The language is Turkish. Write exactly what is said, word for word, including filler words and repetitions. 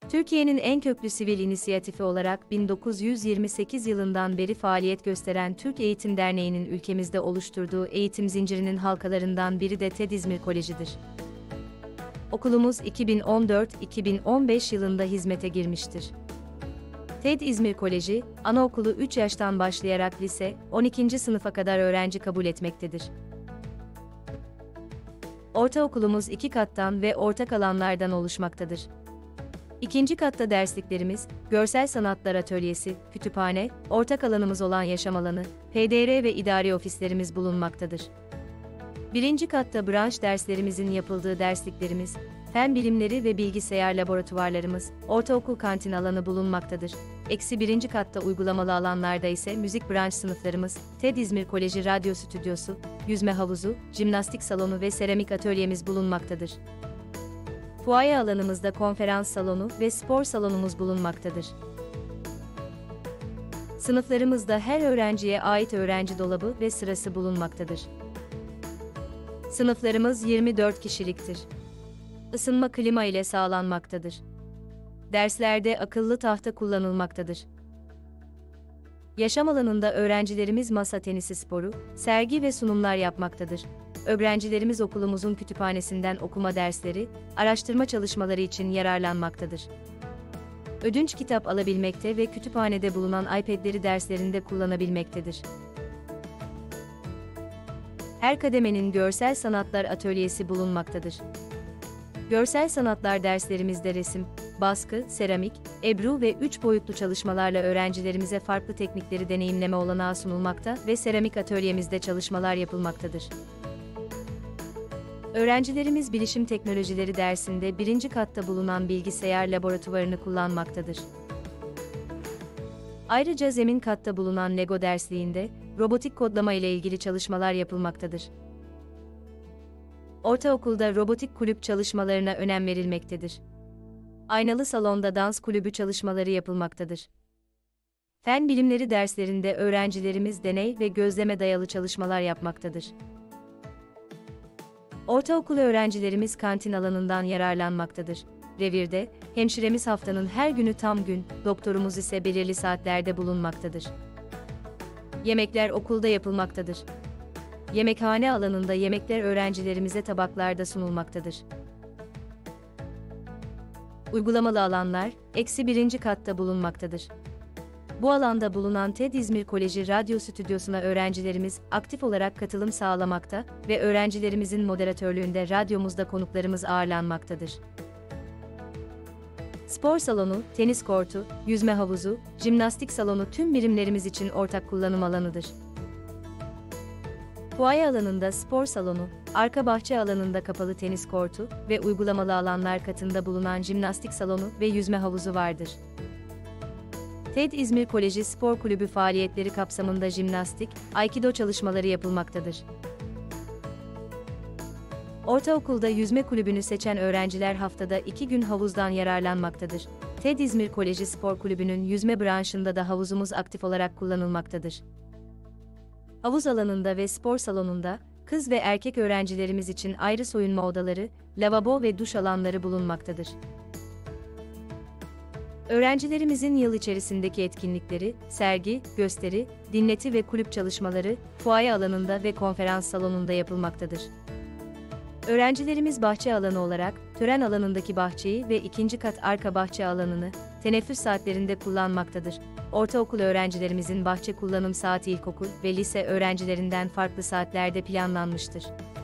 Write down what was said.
Türkiye'nin en köklü sivil inisiyatifi olarak bin dokuz yüz yirmi sekiz yılından beri faaliyet gösteren Türk Eğitim Derneği'nin ülkemizde oluşturduğu eğitim zincirinin halkalarından biri de TED İzmir Koleji'dir. Okulumuz iki bin on dört iki bin on beş yılında hizmete girmiştir. TED İzmir Koleji, anaokulu üç yaştan başlayarak lise, on ikinci sınıfa kadar öğrenci kabul etmektedir. Ortaokulumuz iki kattan ve ortak alanlardan oluşmaktadır. İkinci katta dersliklerimiz, görsel sanatlar atölyesi, kütüphane, ortak alanımız olan yaşam alanı, P D R ve idari ofislerimiz bulunmaktadır. Birinci katta branş derslerimizin yapıldığı dersliklerimiz, fen bilimleri ve bilgisayar laboratuvarlarımız, ortaokul kantin alanı bulunmaktadır. Eksi birinci katta uygulamalı alanlarda ise müzik branş sınıflarımız, TED İzmir Koleji radyo stüdyosu, yüzme havuzu, jimnastik salonu ve seramik atölyemiz bulunmaktadır. Fuaye alanımızda konferans salonu ve spor salonumuz bulunmaktadır. Sınıflarımızda her öğrenciye ait öğrenci dolabı ve sırası bulunmaktadır. Sınıflarımız yirmi dört kişiliktir. Isınma klima ile sağlanmaktadır. Derslerde akıllı tahta kullanılmaktadır. Yaşam alanında öğrencilerimiz masa tenisi sporu, sergi ve sunumlar yapmaktadır. Öğrencilerimiz okulumuzun kütüphanesinden okuma dersleri, araştırma çalışmaları için yararlanmaktadır. Ödünç kitap alabilmekte ve kütüphanede bulunan iPad'leri derslerinde kullanabilmektedir. Her kademenin görsel sanatlar atölyesi bulunmaktadır. Görsel sanatlar derslerimizde resim, baskı, seramik, ebru ve üç boyutlu çalışmalarla öğrencilerimize farklı teknikleri deneyimleme olanağı sunulmakta ve seramik atölyemizde çalışmalar yapılmaktadır. Öğrencilerimiz bilişim teknolojileri dersinde birinci katta bulunan bilgisayar laboratuvarını kullanmaktadır. Ayrıca zemin katta bulunan Lego dersliğinde, robotik kodlama ile ilgili çalışmalar yapılmaktadır. Ortaokulda robotik kulüp çalışmalarına önem verilmektedir. Aynalı salonda dans kulübü çalışmaları yapılmaktadır. Fen bilimleri derslerinde öğrencilerimiz deney ve gözleme dayalı çalışmalar yapmaktadır. Ortaokul öğrencilerimiz kantin alanından yararlanmaktadır. Revirde, hemşiremiz haftanın her günü tam gün, doktorumuz ise belirli saatlerde bulunmaktadır. Yemekler okulda yapılmaktadır. Yemekhane alanında yemekler öğrencilerimize tabaklarda sunulmaktadır. Uygulamalı alanlar, eksi birinci katta bulunmaktadır. Bu alanda bulunan TED İzmir Koleji radyo stüdyosuna öğrencilerimiz aktif olarak katılım sağlamakta ve öğrencilerimizin moderatörlüğünde radyomuzda konuklarımız ağırlanmaktadır. Spor salonu, tenis kortu, yüzme havuzu, jimnastik salonu tüm birimlerimiz için ortak kullanım alanıdır. Fuaye alanında spor salonu, arka bahçe alanında kapalı tenis kortu ve uygulamalı alanlar katında bulunan jimnastik salonu ve yüzme havuzu vardır. TED İzmir Koleji Spor Kulübü faaliyetleri kapsamında jimnastik, aikido çalışmaları yapılmaktadır. Ortaokulda yüzme kulübünü seçen öğrenciler haftada iki gün havuzdan yararlanmaktadır. TED İzmir Koleji Spor Kulübü'nün yüzme branşında da havuzumuz aktif olarak kullanılmaktadır. Havuz alanında ve spor salonunda, kız ve erkek öğrencilerimiz için ayrı soyunma odaları, lavabo ve duş alanları bulunmaktadır. Öğrencilerimizin yıl içerisindeki etkinlikleri, sergi, gösteri, dinleti ve kulüp çalışmaları, fuaye alanında ve konferans salonunda yapılmaktadır. Öğrencilerimiz bahçe alanı olarak, tören alanındaki bahçeyi ve ikinci kat arka bahçe alanını, teneffüs saatlerinde kullanmaktadır. Ortaokul öğrencilerimizin bahçe kullanım saati ilkokul ve lise öğrencilerinden farklı saatlerde planlanmıştır.